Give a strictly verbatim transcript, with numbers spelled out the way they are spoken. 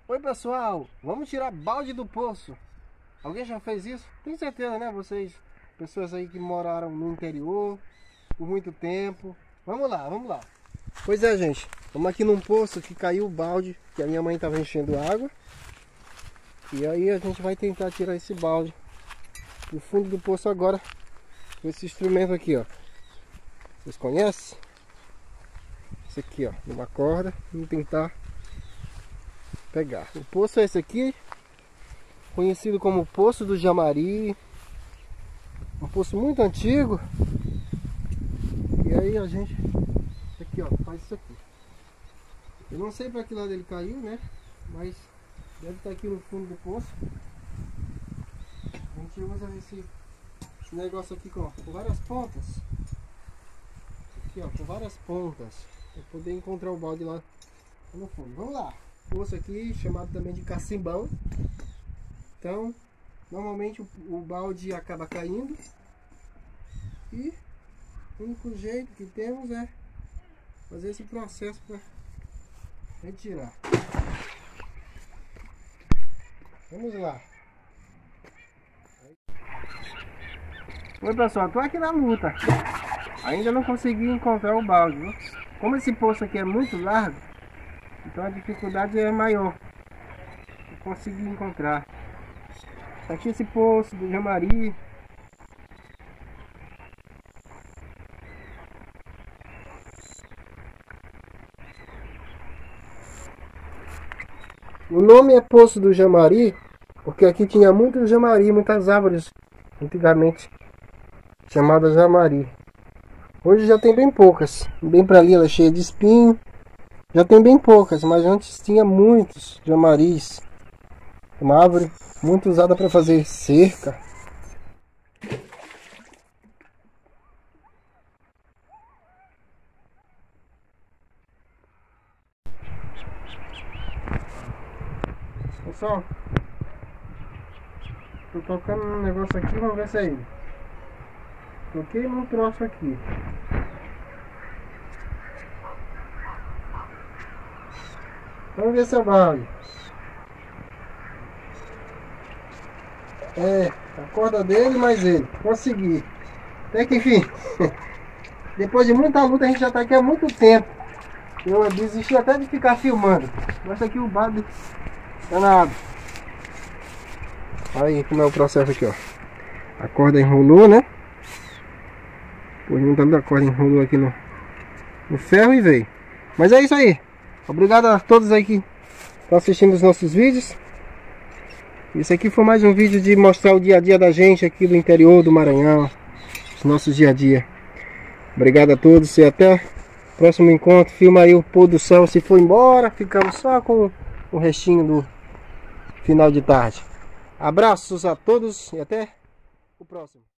Oi pessoal, vamos tirar balde do poço. Alguém já fez isso? Tenho certeza, né? Vocês, pessoas aí que moraram no interior por muito tempo. Vamos lá, vamos lá. Pois é, gente, estamos aqui num poço que caiu o balde, que a minha mãe estava enchendo água. E aí a gente vai tentar tirar esse balde do fundo do poço agora com esse instrumento aqui, ó. Vocês conhecem? Esse aqui, ó, numa corda. Vamos tentar pegar. O poço é esse aqui, conhecido como Poço do Jamari. Um poço muito antigo. E aí a gente aqui, ó, faz isso aqui. Eu não sei para que lado ele caiu, né? Mas deve estar aqui no fundo do poço. A gente usa esse, esse negócio aqui com, com várias pontas. Aqui, ó, com várias pontas, para poder encontrar o balde lá no fundo. Vamos lá. Poço aqui, chamado também de cacimbão. Então, normalmente o, o balde acaba caindo. E o único jeito que temos é fazer esse processo para retirar. Vamos lá. Oi pessoal, tô aqui na luta. Ainda não consegui encontrar o balde, viu? Como esse poço aqui é muito largo, então a dificuldade é maior de conseguir encontrar. Aqui esse poço do Jamari. O nome é Poço do Jamari porque aqui tinha muito jamari, muitas árvores antigamente chamadas jamari. Hoje já tem bem poucas, bem para ali ela é cheia de espinho. Já tem bem poucas, mas antes tinha muitos jamaris. Uma árvore muito usada para fazer cerca. Pessoal, tô tocando um negócio aqui, vamos ver se é ele. Toquei num troço aqui. Vamos ver se é o balde. É, a corda dele mais ele. Consegui. Até que enfim. Depois de muita luta a gente já tá aqui há muito tempo. Eu desisti até de ficar filmando. Mostra aqui o balde danado. Olha aí como é o processo aqui, ó. A corda enrolou, né? Depois juntando a corda enrolou aqui no, no ferro e veio. Mas é isso aí. Obrigado a todos aí que estão assistindo os nossos vídeos. Esse aqui foi mais um vídeo de mostrar o dia a dia da gente aqui do interior do Maranhão. Os nossos dia a dia. Obrigado a todos e até o próximo encontro. Filma aí o pôr do sol se for embora. Ficamos só com o restinho do final de tarde. Abraços a todos e até o próximo.